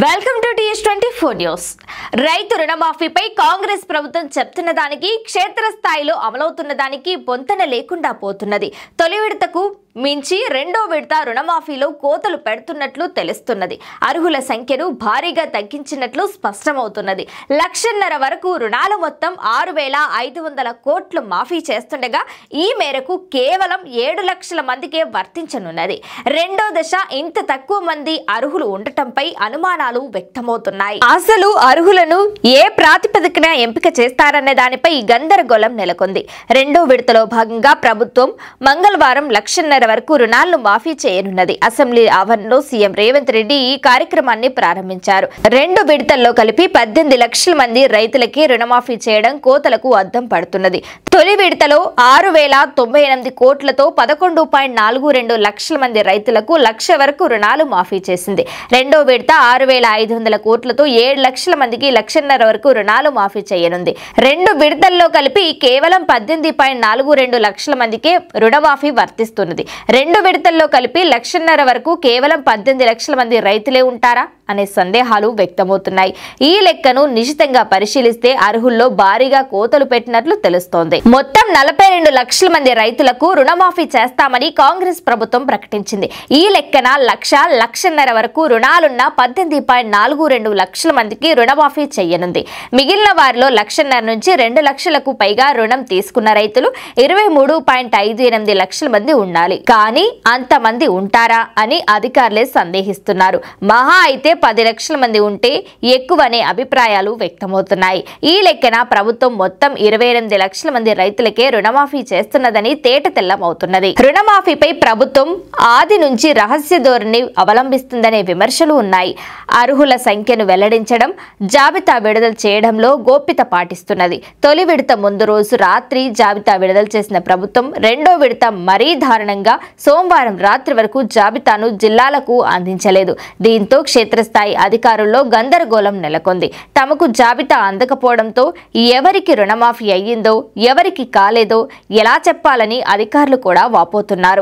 Welcome to TH24 news. రైతు రుణమాఫీపై కాంగ్రెస్ ప్రభుత్వం చెప్తున్న దానికి క్షేత్రస్థాయిలో అమలవుతున్న దానికి పొంతన లేకుండా పోతున్నది. తొలి విడతకు మించి రెండో విడత రుణమాఫీలో కోతలు పెడుతున్నట్లు తెలుస్తున్నది. అర్హుల సంఖ్యను భారీగా తగ్గించినట్లు స్పష్టమవుతున్నది. 1,50,000 వరకు రుణాలు మొత్తం 6,500 కోట్లు మాఫీ చేస్తుండగా ఈ మేరకు కేవలం 7 లక్షల మందికే వర్తించనున్నది. రెండో దశ ఇంత తక్కువ మంది అర్హులు ఉండటంపై అనుమానాలు వ్యక్తమవుతున్నాయి. అసలు అర్హులను ఏ ప్రాతిపదికన ఎంపిక చేస్తారనే దానిపై గందరగోళం నెలకొంది. రెండో విడతలో భాగంగా ప్రభుత్వం మంగళవారం 1,50,000 వరకు రుణాలను మాఫీ చేయనున్నది. అసెంబ్లీ ఆవరణలో సీఎం రేవంత్ రెడ్డి ఈ కార్యక్రమాన్ని ప్రారంభించారు. రెండు విడతల్లో కలిపి 18 లక్షల మంది రైతులకి రుణమాఫీ చేయడం కోతలకు అద్దం పడుతున్నది. తొలి విడతలో 6,098 కోట్లతో 11.42 లక్షల మంది రైతులకు 1,00,000 వరకు రుణాలు మాఫీ చేసింది. రెండో విడత 6,500 కోట్లతో 7 లక్షల మందికి 1,50,000 వరకు రుణాలు మాఫీ చేయనుంది. రెండు విడతల్లో కలిపి కేవలం 18.42 లక్షల మందికే రుణమాఫీ వర్తిస్తున్నది. రెండు విడతల్లో కలిపి 1,50,000 వరకు కేవలం 18 లక్షల మంది రైతులే ఉంటారా అనే సందేహాలు వ్యక్తమవుతున్నాయి. ఈ లెక్కను నిశితంగా పరిశీలిస్తే అర్హుల్లో భారీగా కోతలు పెట్టినట్లు తెలుస్తోంది. మొత్తం 42 లక్షల మంది రైతులకు రుణమాఫీ చేస్తామని కాంగ్రెస్ ప్రభుత్వం ప్రకటించింది. ఈ లెక్కన 1,00,000 వరకు రుణాలున్న 18.42 లక్షల మందికి రుణమాఫీ చేయనుంది. మిగిలిన వారిలో 1,50,000 నుంచి 2 లక్షలకు పైగా రుణం తీసుకున్న రైతులు 23.58 లక్షల మంది ఉండాలి. కానీ అంతమంది ఉంటారా అని అధికారులే సందేహిస్తున్నారు. మహా అయితే 10 లక్షల మంది ఉంటే ఎక్కువనే అభిప్రాయాలు వ్యక్తమవుతున్నాయి. ఈ లెక్కన ప్రభుత్వం మొత్తం 28 లక్షల మంది రైతులకే రుణమాఫీ చేస్తున్నదని తేటతెల్లమవుతున్నది. రుణమాఫీపై ప్రభుత్వం ఆది నుంచి రహస్య ధోరణి అవలంబిస్తుందనే విమర్శలు ఉన్నాయి. అర్హుల సంఖ్యను వెల్లడించడం, జాబితా విడుదల చేయడంలో గోప్యత పాటిస్తున్నది. తొలి విడత ముందు రోజు రాత్రి జాబితా విడుదల చేసిన ప్రభుత్వం రెండో విడత మరీ దారుణంగా సోమవారం రాత్రి వరకు జాబితాను జిల్లాలకు అందించలేదు. దీంతో క్షేత్రస్థాయి అధికారుల్లో గందరగోళం నెలకొంది. తమకు జాబితా అందకపోవడంతో ఎవరికి రుణమాఫీ అయ్యిందో ఎవరికి కాలేదో ఎలా చెప్పాలని అధికారులు కూడా వాపోతున్నారు.